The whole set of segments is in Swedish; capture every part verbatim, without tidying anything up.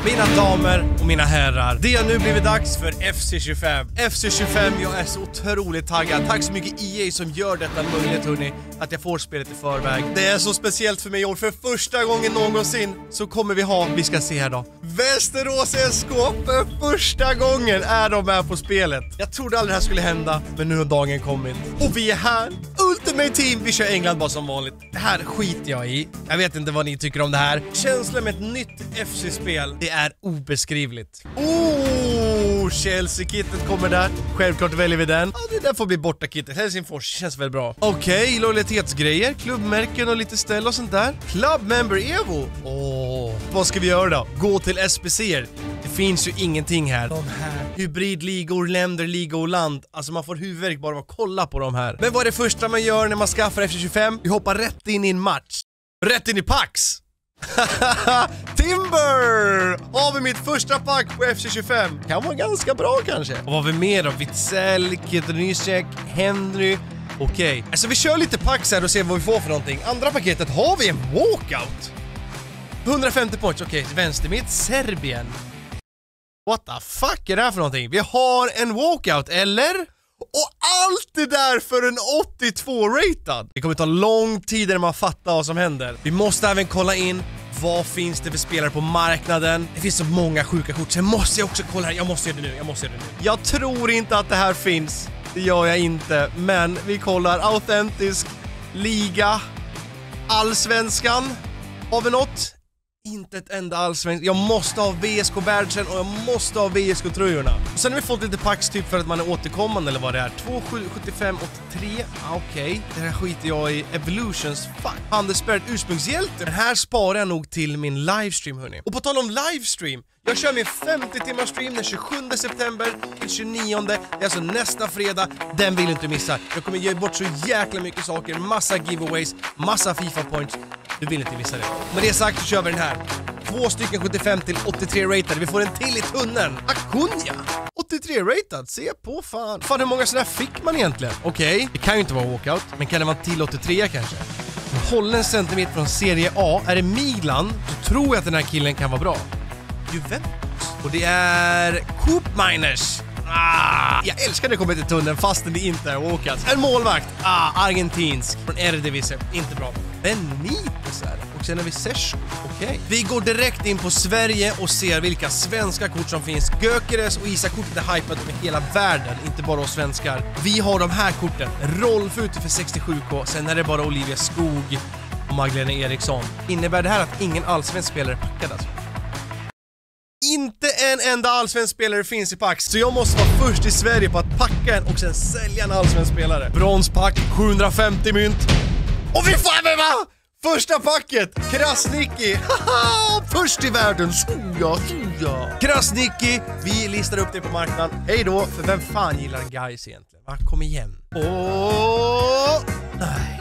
Mina damer och mina herrar, det har nu blivit dags för F C tjugofem. F C tjugofem, jag är så otroligt taggad. Tack så mycket E A som gör detta möjligt, hörni, att jag får spelet i förväg. Det är så speciellt för mig i år. För första gången någonsin så kommer vi ha, vi ska se här då, Västerås S K för första gången är de med på spelet. Jag trodde aldrig det här skulle hända, men nu har dagen kommit. Och vi är här. Ultimate Team, vi kör England bara som vanligt. Det här skiter jag i. Jag vet inte vad ni tycker om det här. Känslan med ett nytt F C-spel, det är obeskrivligt. Oh, Chelsea-kittet kommer där. Självklart väljer vi den. Ja, det där får bli borta kittet. Helsingfors känns väl bra. Okej, okay, lojalitetsgrejer, klubbmärken och lite ställ och sånt där. Club Member Evo. Åh, oh, vad ska vi göra då? Gå till S P C. Det finns ju ingenting här. De här hybridligor, länder, liga och land. Alltså man får huvudvärk bara av att kolla på de här. Men vad är det första man gör när man skaffar F C tjugofem? Vi hoppar rätt in i en match. Rätt in i Pax. Timber! Har vi mitt första pack på F C tjugofem. Kan vara ganska bra kanske. Och vad har vi mer då? Witzel, Kedrnycek, Henry. Okej, okay. Alltså vi kör lite packs här och ser vad vi får för någonting. Andra paketet har vi en walkout. hundrafemtio points, okej, okay. Vänster mitt, Serbien. What the fuck är det här för någonting? Vi har en walkout, eller? Och allt det där för en åttiotvå ratad. Det kommer ta lång tid när man fattar vad som händer. Vi måste även kolla in vad finns det för spelare på marknaden. Det finns så många sjuka kort. Sen måste jag också kolla här. Jag måste göra det nu, jag måste göra det nu. Jag tror inte att det här finns. Det gör jag inte. Men vi kollar autentisk liga. Allsvenskan. Har vi något? Inte ett enda allsvenskt. Jag måste ha V S K-badgen och jag måste ha V S K-tröjorna. Sen har vi fått lite packs typ för att man är återkommande eller vad det är. två sjuttiofem åttiotre. Ah, okej. Okay. Det här skiter jag i. Evolutions. Fuck. Handelsspärret ursprungshjälte. Den här sparar jag nog till min livestream, hörni. Och på tal om livestream. Jag kör min femtio timmars stream den tjugosjunde september till tjugonionde. Det är alltså nästa fredag. Den vill du inte missa. Jag kommer ge bort så jäkla mycket saker. Massa giveaways. Massa FIFA points. Du vill inte missa det. Med det sagt så kör vi den här. Två stycken sjuttiofem till åttiotre ratad. Vi får en till i tunneln. Acuna. åttiotre ratad. Se på fan. Fan, hur många sådär fick man egentligen? Okej, okay. Det kan ju inte vara walkout. Men kan det vara till åttiotre kanske? Håll en centimeter från Serie A. Är det Milan så tror jag att den här killen kan vara bra. Juventus. Och det är Coop Miners. Ah, jag älskar det kommer till tunneln fastän det inte är walkout. En målvakt. Ah, argentinsk. Från Eredivisie. Inte bra. Benitez är det. Och sen har vi Session. Okej. Okay. Vi går direkt in på Sverige och ser vilka svenska kort som finns. Gökeres och Isak-kortet är hypat över hela världen. Inte bara oss svenskar. Vi har de här korten. Rolf ute för sextiosju K. Sen är det bara Olivia Skog och Magdalena Eriksson. Innebär det här att ingen allsvensk spelare packad alltså? Inte en enda allsvensk spelare finns i Pax. Så jag måste vara först i Sverige på att packa en och sen sälja en allsvensk spelare. Bronspack, sjuhundrafemtio mynt. Och vi får även va? Första packet, Krasniqi. Haha, först i världen. Soja, soja. Krasniqi, vi listar upp det på marknaden. Hej då, för vem fan gillar guys egentligen? Va? Kom igen. Åh, nej.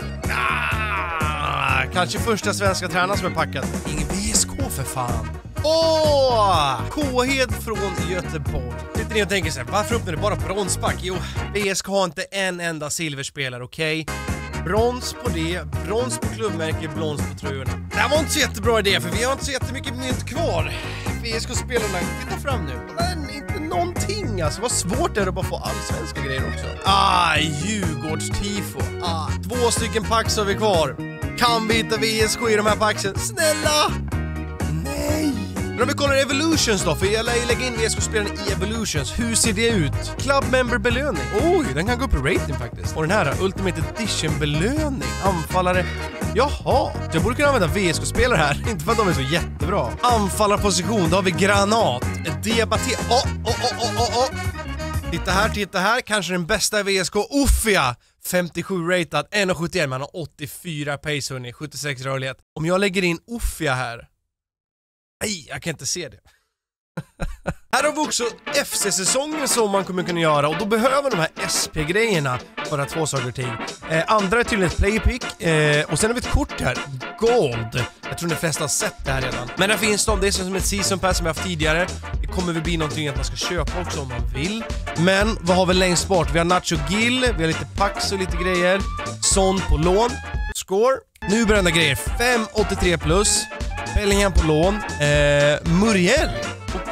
Ah, kanske första svenska tränaren som är packad. Ingen V S K för fan. Åh! K-hed från Göteborg. Sitter ni och tänker sig, varför öppnar det bara bronspack? Jo, V S K har inte en enda silverspelare, okej? Okay? Brons på det, brons på klubbmärke, brons på tröjorna. Det här var inte så jättebra idé, för vi har inte så jättemycket mynt kvar. V S K-spelarna, titta fram nu. Men inte någonting, alltså. Vad svårt är det att bara få allsvenska grejer också. Ah, Djurgårdstifo. Ah, två stycken packs har vi kvar. Kan vi hitta V S K i de här packsen? Snälla! Nej! Men om vi kollar Evolutions då, för jag lär ju lägga in V S K-spelaren i Evolutions. Hur ser det ut? Club Member belöning. Oj, den kan gå upp i rating faktiskt. Och den här Ultimate Edition belöning. Anfallare. Jaha, jag borde kunna använda V S K-spelare här. Inte för att de är så jättebra. Anfallarposition, då har vi Granat. Debatter. Åh, åh, åh, åh, åh, åh. Titta här, titta här. Kanske den bästa V S K. Uffia. femtiosju ratad, ett komma sjuttioett. Man har åttiofyra pace, hörni. sjuttiosex rörlighet. Om jag lägger in Uffia här. Nej, jag kan inte se det. Här har vi också F C-säsongen som man kommer kunna göra. Och då behöver de här S P-grejerna för att få saker och ting. eh, Andra är tydligen ett playpick. eh, Och sen har vi ett kort här, Gold. Jag tror de flesta har sett det här redan. Men där finns de, det är som ett season pass som vi haft tidigare. Det kommer väl bli någonting att man ska köpa också om man vill. Men vad har vi längst bort? Vi har Nacho Gill, vi har lite packs och lite grejer. Son på lån. Score. Nu brända grejer, fem åttiotre plus. Bellingham på lån. eh, Muriel.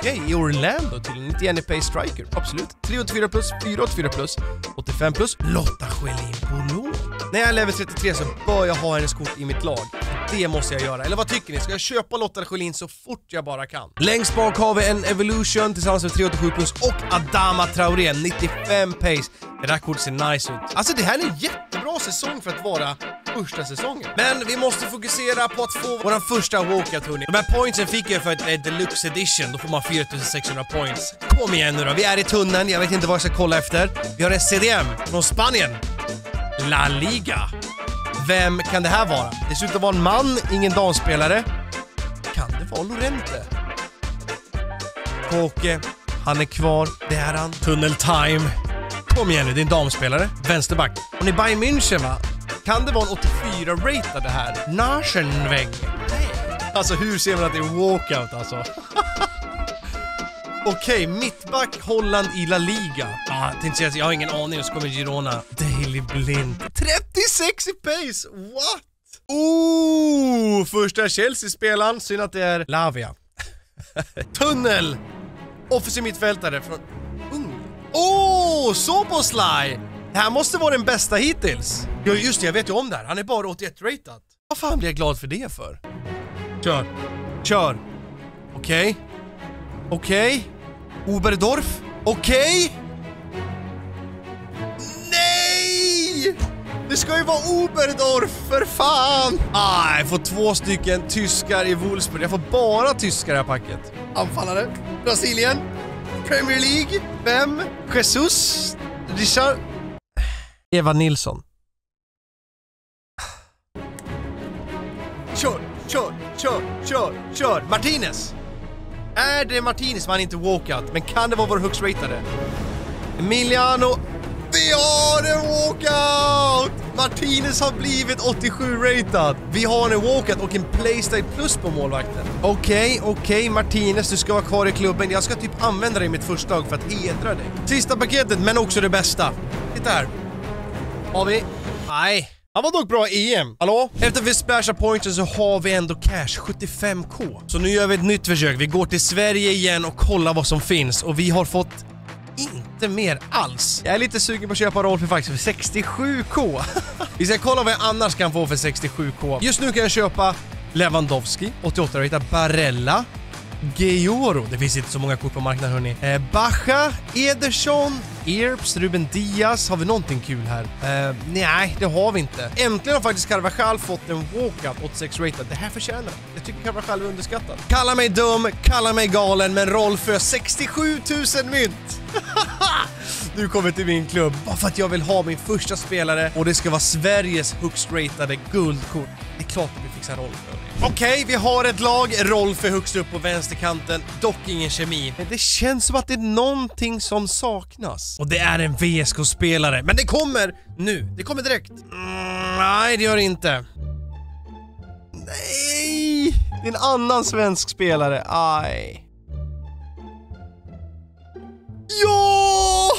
Okej, okay, i Orlando till nittioen i Pace Striker. Absolut. tre åttiofyra plus, fyra åttiofyra plus, åttiofem plus. Lotta Schelin på lån. När jag är level trettiotre så bör jag ha hennes kort i mitt lag. Det måste jag göra. Eller vad tycker ni? Ska jag köpa Lotta Schelin så fort jag bara kan? Längst bak har vi en Evolution tillsammans med tre åttiosju plus och Adama Traoré, nittiofem pace. Det där kortet ser nice ut. Alltså det här är en jättebra säsong för att vara första säsongen. Men vi måste fokusera på att få våran första walkout, hörni. De här pointsen fick jag för ett eh, deluxe edition. Då får man fyra tusen sexhundra points. Kom igen nu då. Vi är i tunneln. Jag vet inte vad jag ska kolla efter. Vi har en C D M från Spanien. La Liga. Vem kan det här vara? Det ser ut att vara en man, ingen damspelare. Kan det vara Lorente? Koke, han är kvar. Det är han. Tunnel time. Kom igen nu, det är en damspelare. Vänsterback. Hon är Bayern München, va? Kan det vara en åttiofyra-ratad det här? Naschenweg. Alltså hur ser man att det är walkout alltså? Okej, okay, mittback Holland i La Liga. Ah, jag tänkte säga att jag har ingen aning, och så kommer Girona. Daily Blind. trettiosex i pace, what? Oh, första Chelsea-spelaren. Synd att det är Lavia. Tunnel. Offensiv mittfältare från Ung. Oh, Soboslaj. Det här måste vara den bästa hittills. Ja just det, jag vet ju om det här. Han är bara åttioett ratad. Vad fan blir jag glad för det för? Kör. Kör. Okej. Okay. Okej. Okay. Oberdorf. Okej. Okay. Nej! Det ska ju vara Oberdorf, för fan! Ah, jag får två stycken tyskar i Wolfsburg. Jag får bara tyskar i det här packet. Anfallare. Brasilien. Premier League. Vem? Jesus. Richard. Eva Nilsson. Kör, kör, kör, kör, kör. Martinez. Är det Martinez man inte walkout? Men kan det vara vår högst ratade? Emiliano. Vi har en walkout! Martinez har blivit åttiosju ratad. Vi har en walkout och en playstyle plus på målvakten. Okej, okay, okej okay, Martinez, du ska vara kvar i klubben. Jag ska typ använda dig i mitt första lag för att hedra dig. Sista paketet, men också det bästa. Titta här. Har vi? Nej. Han var dock bra i E M. Hallå? Efter vi splashar pointen så har vi ändå cash, sjuttiofem k. Så nu gör vi ett nytt försök. Vi går till Sverige igen och kollar vad som finns. Och vi har fått inte mer alls. Jag är lite sugen på att köpa roll för faktiskt för sextiosju k. Vi ska kolla vad jag annars kan få för sextiosju k. Just nu kan jag köpa Lewandowski, åttioåtta ratad, Barella, Georo. Det finns inte så många kort på marknaden, hörni. Eh, Bacha, Ederson, Earps, Ruben Diaz. Har vi någonting kul här? Eh, nej, det har vi inte. Äntligen har faktiskt Carvajal fått en walkout åttiosex ratad. Det här förtjänar det. Jag tycker Carvajal är underskattad. Kalla mig dum, kalla mig galen, men roll för sextiosju tusen mynt. Du kommer till min klubb bara för att jag vill ha min första spelare och det ska vara Sveriges högst ratade guldkort. Det är klart att vi fixar roll för det. Okej, okay, vi har ett lag. Rolf är högst upp på vänsterkanten. Dock ingen kemi. Men det känns som att det är någonting som saknas. Och det är en V S K-spelare. Men det kommer nu. Det kommer direkt. Mm, nej, det gör det inte. Nej! Det är en annan svensk spelare. Aj. Ja!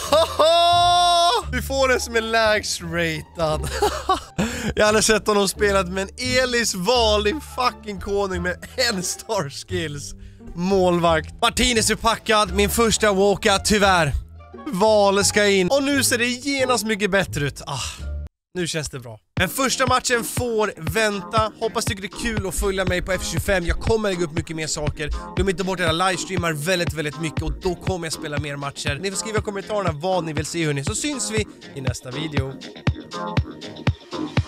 Vi får den som är lägst ratad. Jag hade sett honom spelat med en Elis Val, din fucking konung med en star skills. Målvakt. Martinez är packad, min första walkout tyvärr. Val ska in. Och nu ser det genast mycket bättre ut. Ah, nu känns det bra. Men första matchen får vänta. Hoppas tycker det är kul att följa mig på F tjugofem. Jag kommer lägga upp mycket mer saker. Glöm inte bort era livestreamar väldigt, väldigt mycket. Och då kommer jag spela mer matcher. Ni får skriva i kommentarerna vad ni vill se, hörni. Så syns vi i nästa video.